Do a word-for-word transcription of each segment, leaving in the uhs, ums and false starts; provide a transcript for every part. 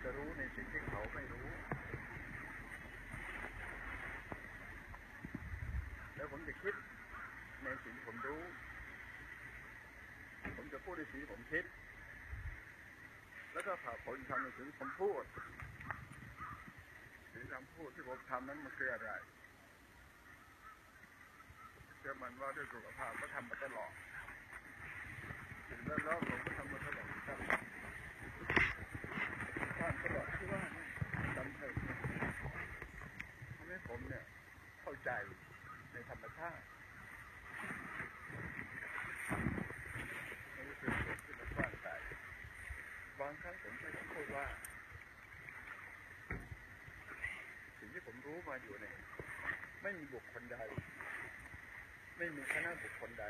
จะรู้ในสิ่งที่เขาไม่รู้แล้วผมจะคิดในสิ่งที่ผมรู้ผมจะพูดในสิ่งที่ผมคิดแล้วก็ผ่าผลทำในสิ่งที่ผมพูดสิ่งที่ผมพูดที่ผมทำนั้นมันคืออะไรเชื่อมันว่าด้วยสุขภาพก็ทำมาตลอดสิ่งแวดล้อมผมก็ทำมาตลอดครับการตลอดที่ว่าจำเป็นทำให้ผมเนี่ยเข้าใจในธรรมชาติไม่ใช่เป็นสิ่งที่มันกว้างไกลบางครั้งผมก็พูดว่าสิ่งที่ผมรู้มาอยู่เนี่ยไม่มีบุคคลใดไม่มีคณะบุคคลใด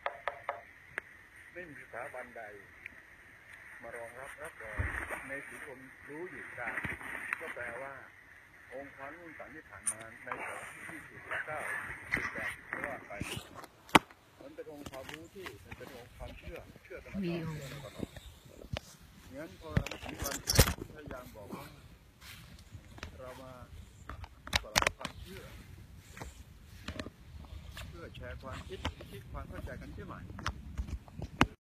ไม่มีสถาบันใดมารองรับรับรองในสิ่งที่ผมรู้อยู่ได้ก็แปลว่าองค์ความรู้ต่างที่ผ่านมาในศตวรรษที่สิบเก้าสิบแปดว่าไปมันเป็นองค์ความรู้ที่มันเป็นองค์ความเชื่อเชื่อกันมาตลอดเชื่อมาตลอดงั้นพอเราถึงวันพยายามบอกว่าเรามาสละความเชื่อเพื่อแชร์ความคิดคิดความเข้าใจกันใช่ไหม